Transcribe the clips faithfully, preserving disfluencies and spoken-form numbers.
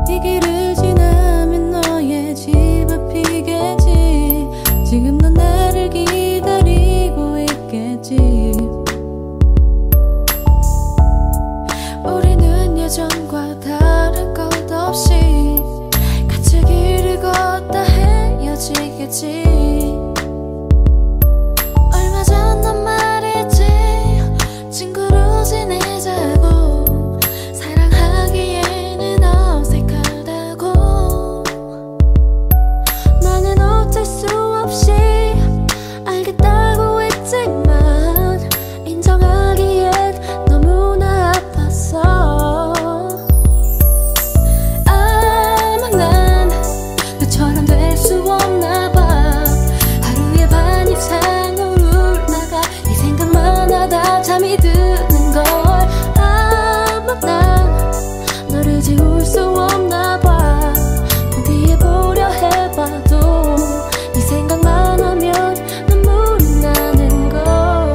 이 길을 지나면 너의 집 앞이겠지. 지금 넌 나를 기다리고 있겠지. 우리는 예전과 다를 것 없이 같이 길을 걷다 헤어지겠지. 얼마 전 넌 말했지. 친구로 지내자고. 사랑하기에는 어색하다고. 나는 어쩔 수 없이 알겠다고 했지만 인정하기엔 너무나 아팠어. 아마 난 너처럼 될 수 없나 봐. 하루에 반 이상을 울다가 네 생각만 하다 잠이 드는 걸. 아마 난 너를 지울 수 없나 봐. 포기해보려 해봐도 네 생각만 하면 눈물이 나는 걸.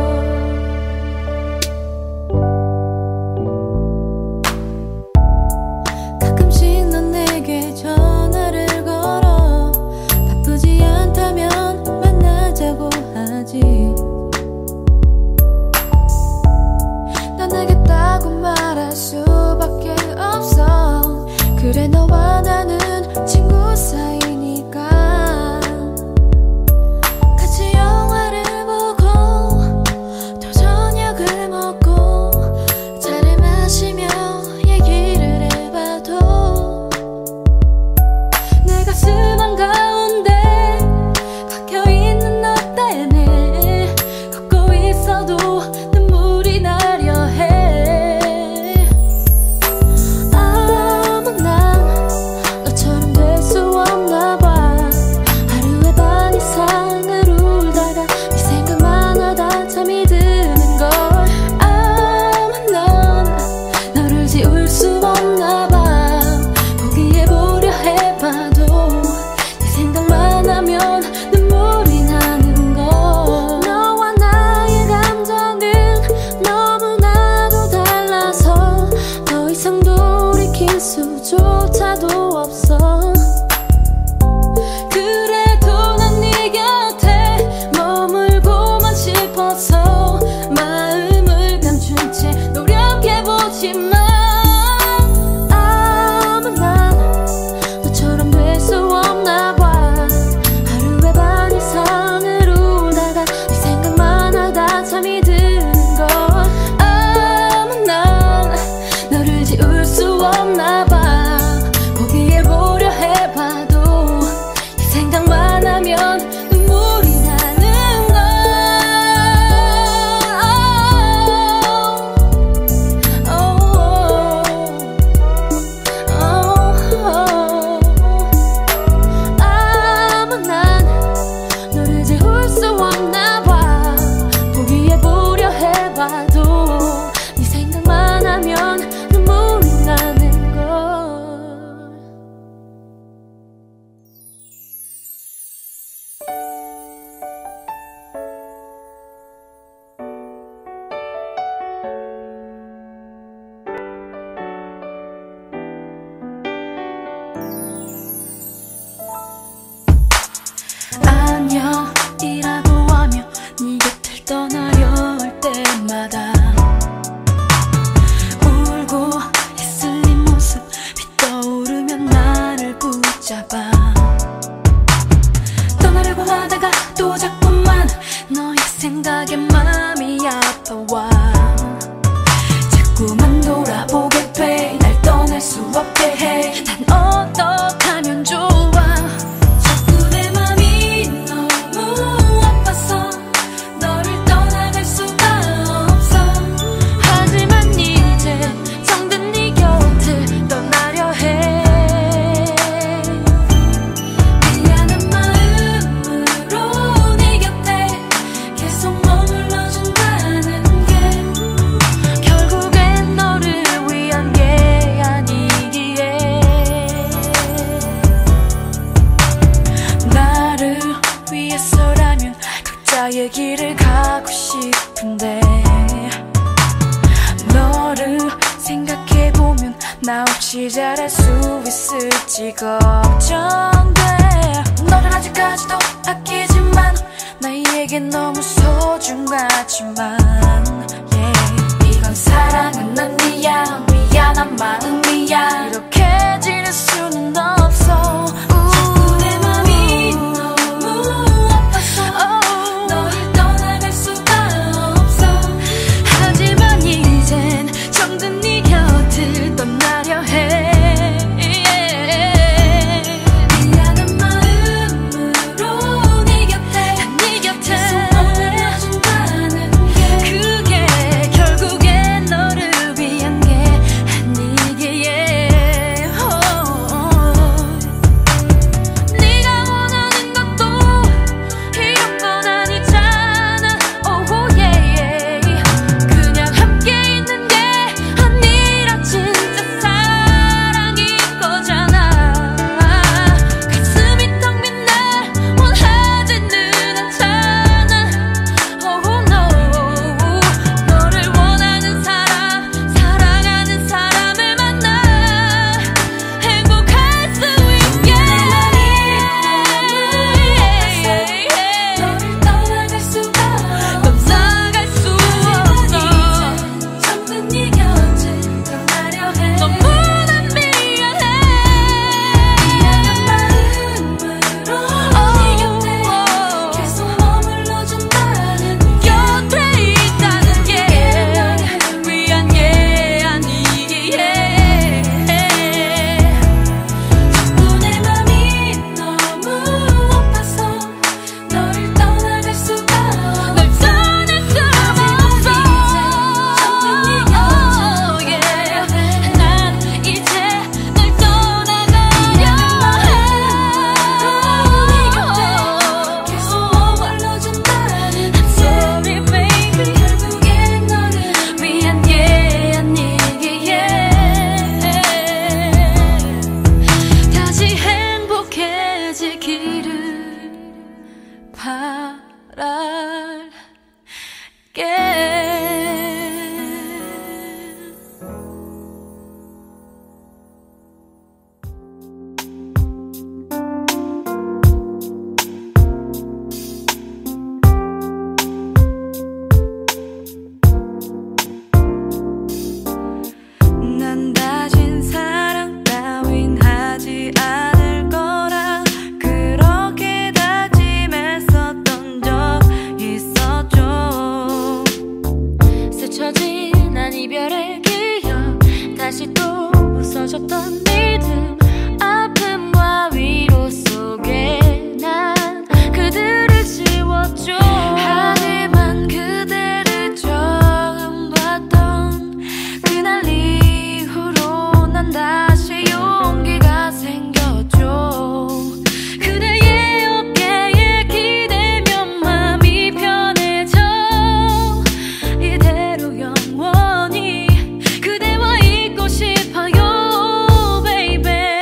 가끔씩 넌 내게 전화를 걸어. 바쁘지 않다면 만나자고 하지. 떠나겠다고 말할 수밖에 없어. 그래 너와 나는 친구 사이니까. 같이 영화를 보고 또 저녁을 먹고 차를 마시며 얘기를 해봐도 내 가슴 한가운데 박혀있는 너 때문에 걷고 있어도 눈물이 나려 해. 아마 난 너처럼 될 수 없나 봐. 하루에 반 이상을 울다가 네 생각만 하다 잠이 드는 걸. 아마 난 너를 지울 수 없나 봐. 포기해보려 해봐도 네 생각만 하면 눈물이 나는 걸. 너와 나의 감정은 너무나도 달라서 더 이상 돌이킬 수조차도 없어. 그래도 난 네 곁에 머물고만 싶어서 마음을 감춘 채 노력해보지만 아마 난 너처럼 될 수 없나 봐. 하루에 반 이상을 울다가 네 생각만 하다 잠이 드는 걸. 아마 난 너를 지울 수 없나 봐. 포기해보려 해봐도 네 생각만 하면 눈물이 나는 걸. 아마 난 너를 지울 수 없나 봐. 포기해보려 해봐도 네 생각만 하면 눈물이 나는 걸. 안녕이라고 하며 네 곁을 떠나려 할 때마다 울고 있을 네 모습이 떠오르면 나를 붙잡아. 떠나려고 하다가 또 자꾸만 너의 생각에 마음이 아파와. 자꾸만 돌아보게 돼. 날 떠날 수 없게 해. 난 어떡하면 좋아. 자꾸 내 맘이 너무 다시 잘할 수 있을지 걱정돼. 너를 아직까지도 아끼지만 나에겐 너무 소중하지만 yeah. 이건 사랑은 아니야, 미안한 마음이야. 이렇게 지낼 수는 없어. 자꾸 내 맘이 너무 아파서 oh. 너를 떠나갈 수가 없어. 하지만 이젠 정든 네 곁을 떠나려 해. 영원히 그대와 있고 싶어요, baby.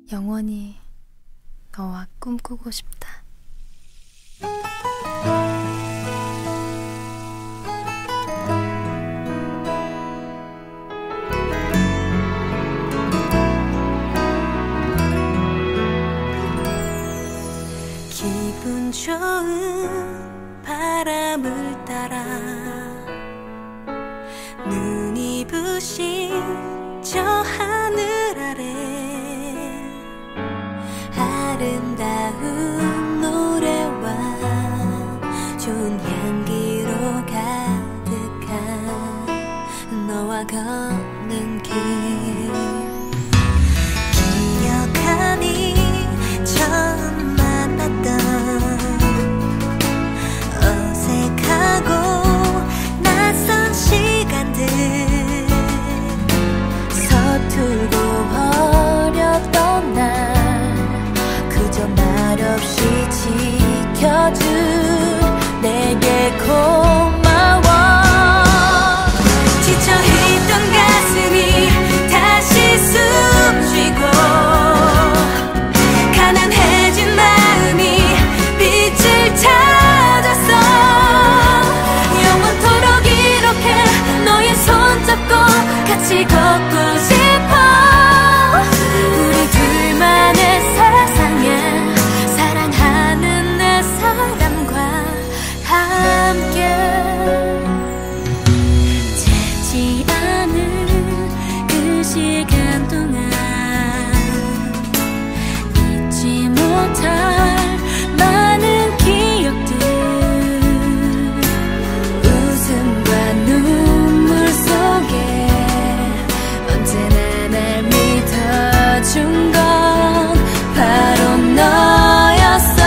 영원히 너와 꿈꾸고 싶다. 기분 좋은 바람을 따라 눈이 부신 저 하늘 아래 아름다운 노래와 좋은 향기로 가득한 너와 걷는 길 기억하니 처음 만났던 어색하고 낯선 시간들 서툴고 어렸던 날 그저 말없이 지켜준 내게 고마워. 지쳐있던 가슴이 다시 숨쉬고 가난해진 마음이 빛을 찾았어. 영원토록 이렇게 너의 손잡고 같이 걷고 싶어. 우리 둘만의 세상에 사랑하는 내 사람과 함께 재지 않은 그 시간 동안 잊지 못할 많은 기억들 웃음과 눈물 속에 언제나 날 믿어준 건 바로 너였어.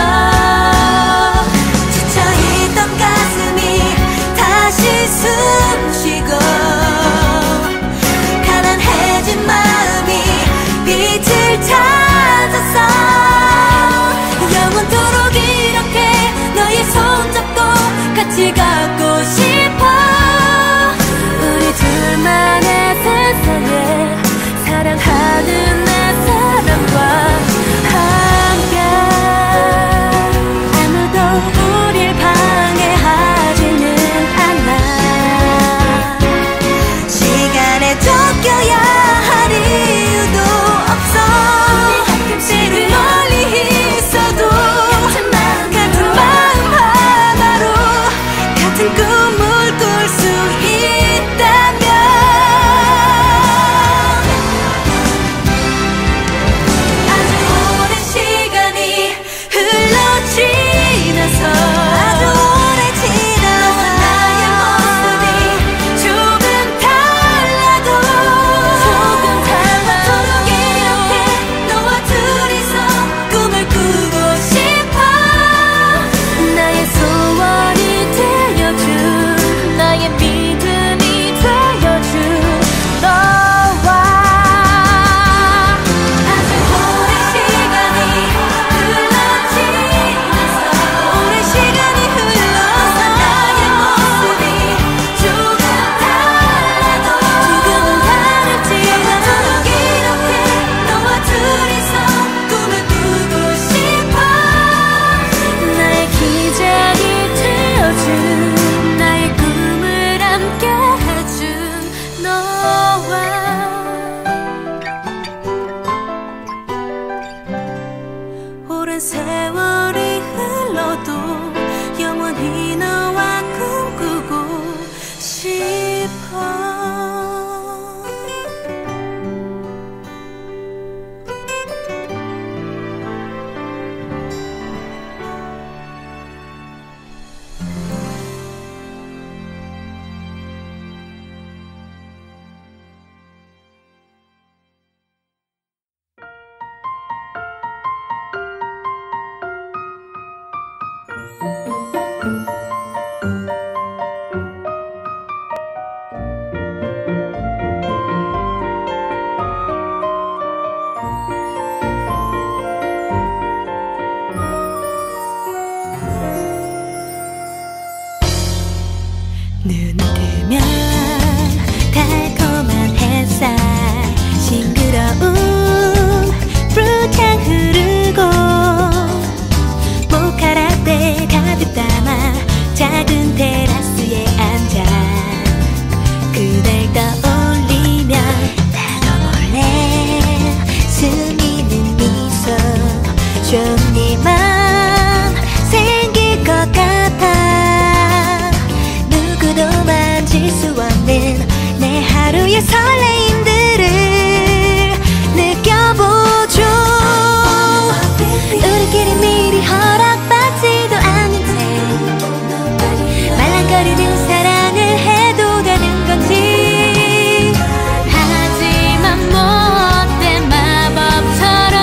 지쳐있던 가슴이 다시 숨쉬고 가난해진 마음이 빛을 찾았어. 영원토록 이렇게 너의 손잡고 같이 걷고 싶어. 우리 둘만의 세상에 사랑하는 내 사람과 함께 아무도 우릴 방해하지는 않아. 시간에 쫓겨야 할 이유도 없어. 때로 멀리 있어도 같은 마음 하나로 같은 꿈을 꿀 수 있다면 아주 오랜 시간이 흘러 지나서 아주 오래 지나서 나의 모습이 조금 달라도 조금 달라도 이렇게 너와 둘이서 꿈을 꾸고 싶어. 나의 소원이 되어준 나의 믿음이 되어준 너와 아주 오랜 시간이 흘러 지나서 오랜 시간이 흘러서 나의 모습이 조금 달라도 조금은 다를지라도 이렇게 너와 둘이서 꿈을 꾸고 싶어. 나의 기적이 되어준 나의 꿈을 함께 해준 너와 오랜 세월이 흘러도 영원히 너와 꿈꾸고 싶어. 우리의 설레임들을 느껴보죠. 우리끼리 미리 허락받지도 않은 채 말랑거리는 사랑을 해도 되는 건지. 하지만 뭐 어때 마법처럼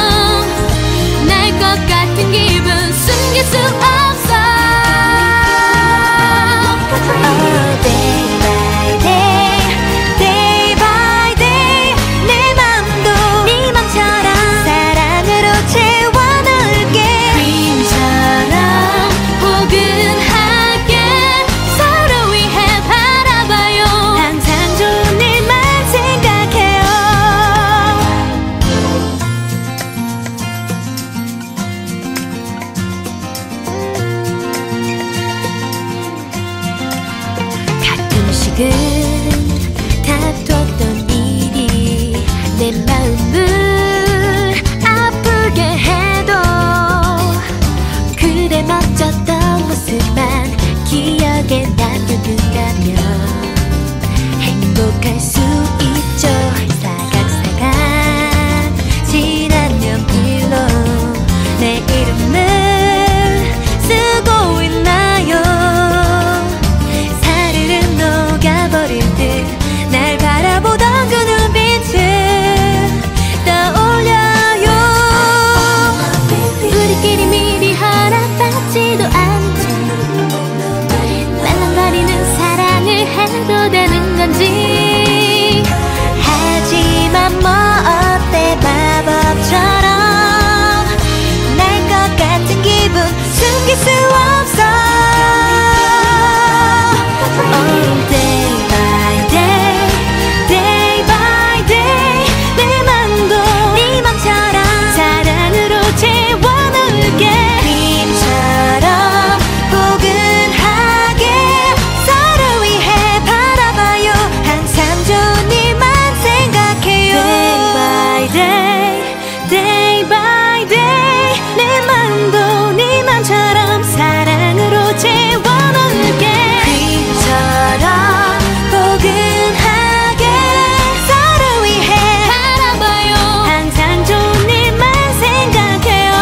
날 것 같은 기분 숨길 수 없어. 다퉜던 일이 내 마음을 아프게 해도 그대 멋졌던 모습만 기억에 남겨둔다면 행복할 수 있죠. 사각사각 지난 연필로 내 이름을 쓰고 있나요? 버릴 듯 날 바라보던 그 눈빛을 떠올려요. 우리끼리 미리 허락받지도 않은 채 말랑거리는 사랑을 해도 되는 건지. 하지만 뭐 어때 마법처럼 날 것 같은 기분 숨길 수 없어. Oh, day by day, day by day 내 맘도 네 맘처럼 사랑으로 채워놓을게. 그림처럼 포근하게 서로 위해 바라봐요. 항상 좋은 일만 생각해요. Day by day, day by day 내 맘도 네 맘처럼 사랑으로 채워놓을게. 포근하게 서로 위해 바라봐요. 항상 좋은 일만 생각해요.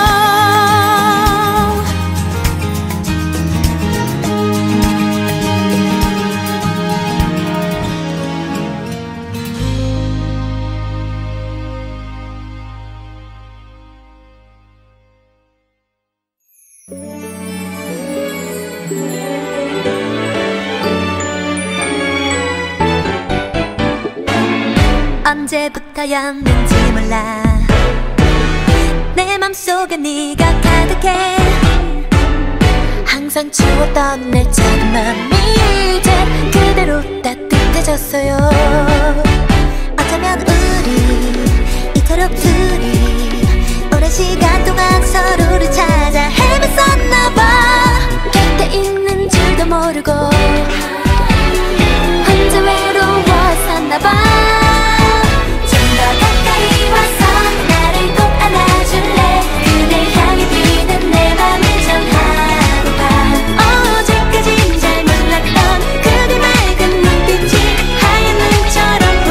언제부터였는지 몰라 내 맘속에 네가 가득해. 항상 추웠던 내 작은 맘이 이제 그대로 따뜻해졌어요. 어쩌면 우리 이토록 둘이 오랜 시간 동안 서로를 찾아 헤맸었나봐. 곁에 있는 줄도 모르고 혼자 외로웠었나봐. 더 가까이 와서 나를 꼭 안아줄래. 그댈 향해 뛰는 내 맘을 전하고파. 어제까진 잘 몰랐던 그대 맑은 눈빛이 하얀 눈처럼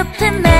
옆에 나